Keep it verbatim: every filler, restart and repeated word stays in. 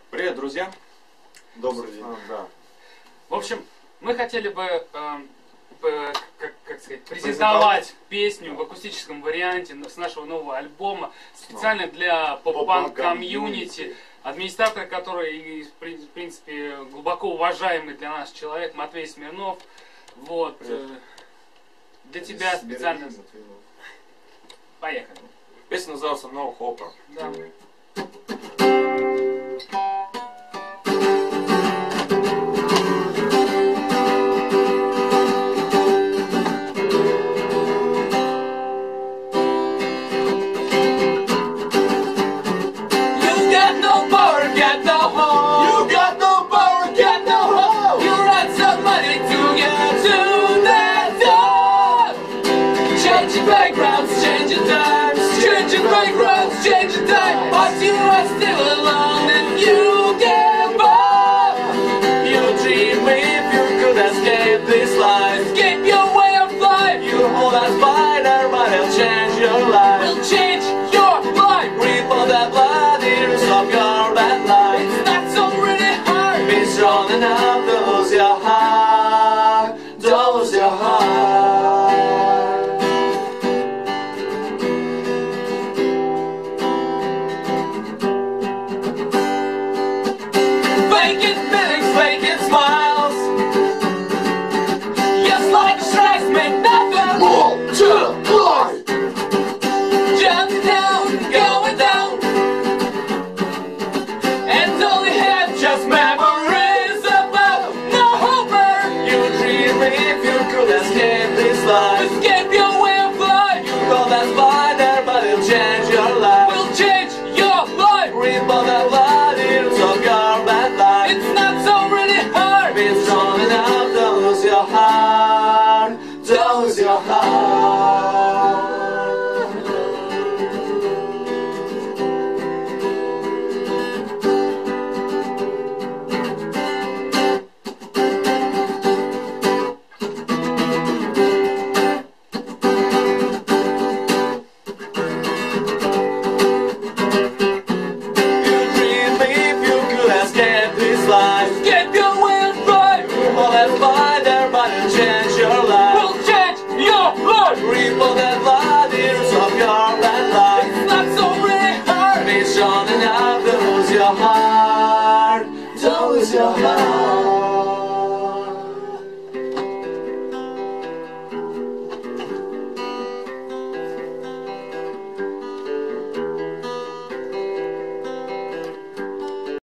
Привет, друзья! Добрый день. А, да. В общем, мы хотели бы, э, э, как, как сказать, презентовать песню в акустическом варианте с нашего нового альбома специально для поп-панк комьюнити. Администратор, который, в принципе, глубоко уважаемый для нас человек, Матвей Смирнов. Вот. Э, для тебя специально. Поехали. Песня называется No Hopper. Да. Backgrounds, changing times, changing backgrounds, changing time. But you are still alone and you give up. You dream if you could escape this life, escape your way of life. You hold a spider, but it'll change your life. Will change your life. Reap all that blood, years of your bad life. It's not so really hard. Be strong enough to lose your heart. Don't lose your heart. Escape your way of life. You call that spider, but it'll change your life. Will change your life. Reap all the blood, years of your bad life. It's not so really hard. Be strong enough to lose your heart. Don't lose your heart. Escape your way of life. You hold that spider, but it'll change your life. Will change your life. Reap all that blood, years of your bad life. It's not so really hard. Be strong enough to lose your heart. Don't lose your heart.